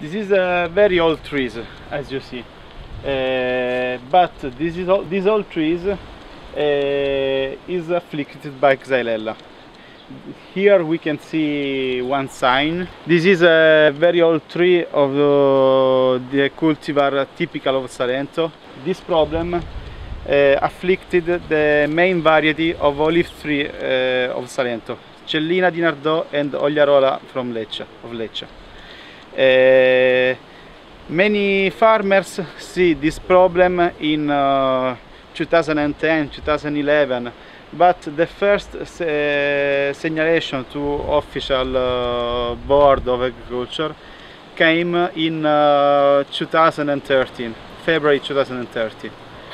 This is a very old trees, as you see, but these old trees is afflicted by Xylella. Here we can see one sign. This is a very old tree of the cultivar typical of Salento. This problem afflicted the main variety of olive tree of Salento, Cellina di Nardò and Ogliarola from Lecce. Many farmers see this problem in 2010, 2011, but the first signalation to official board of agriculture came in 2013, February 2013.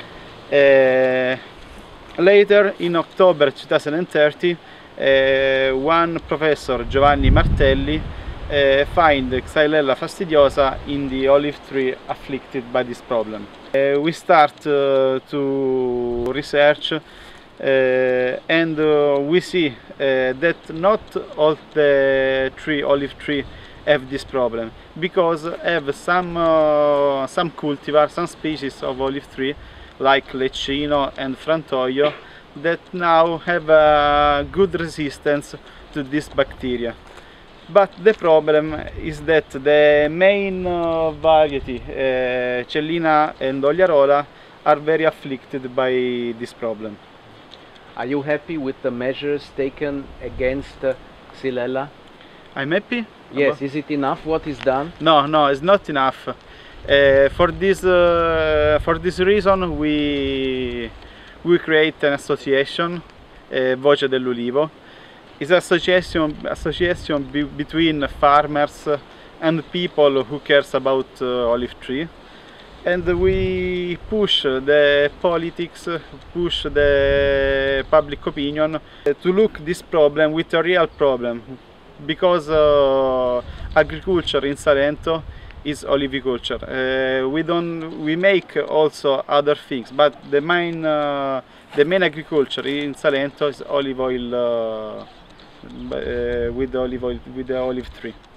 Later, in October 2030, one professor, Giovanni Martelli, find Xylella fastidiosa in the olive tree afflicted by this problem. We start to research and we see that not all the olive tree have this problem, because have some cultivar, some species of olive tree like Leccino and Frantoio that now have a good resistance to this bacteria. But the problem is that the main variety, Cellina and Ogliarola, are very afflicted by this problem. Are you happy with the measures taken against Xylella? I'm happy? Yes, is it enough what is done? No, it's not enough. For this reason we create an association, Voce dell'Ulivo. It's an association between farmers and people who cares about olive tree, and we push the politics, push the public opinion to look this problem with a real problem, because agriculture in Salento is oliviculture. We make also other things, but the main agriculture in Salento is olive oil, with the olive tree.